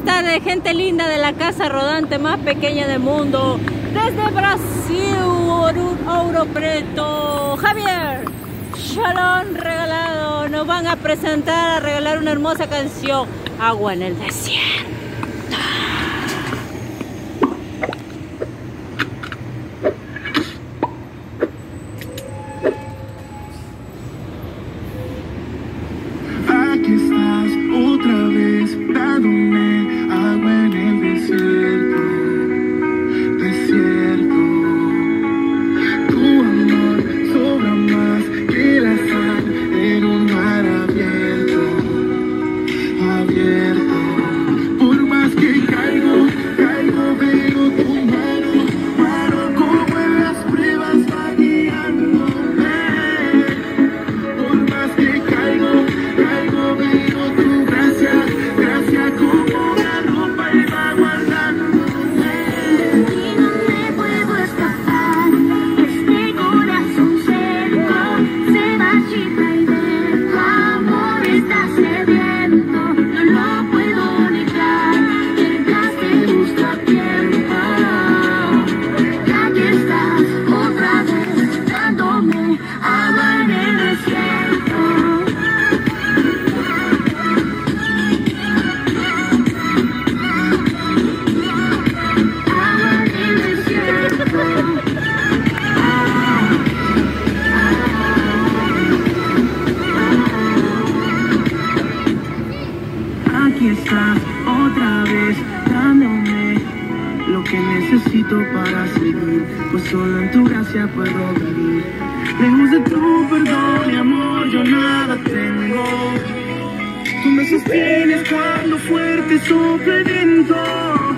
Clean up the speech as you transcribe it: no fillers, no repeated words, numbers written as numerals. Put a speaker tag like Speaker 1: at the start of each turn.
Speaker 1: Buenas tardes, gente linda de la casa rodante más pequeña del mundo. Desde Brasil, Ouro Preto, Javier Shalom Regalado nos van a presentar, a regalar una hermosa canción, Agua en el Desierto.
Speaker 2: Aquí estás otra vez, dándome agua en el desierto, desierto. Tu amor sobra más que la sal en un mar abierto, abierto. Por más que caigo, veo tu mano como en las pruebas va guiándome. Por más que caigo, veo tu gracia como una ropa y va guardándome.
Speaker 3: Y no me puedo escapar, este corazón seco se marchita y tu amor está sediento, no lo puedo negar, mientras te busco a tiempo. Y aquí estás otra vez, dándome agua en el desierto.
Speaker 2: Aquí estás otra vez dándome lo que necesito para seguir, pues solo en tu gracia puedo vivir. Lejos de tu perdón y amor yo nada tengo. Tú me sostienes cuando fuerte sopla el viento.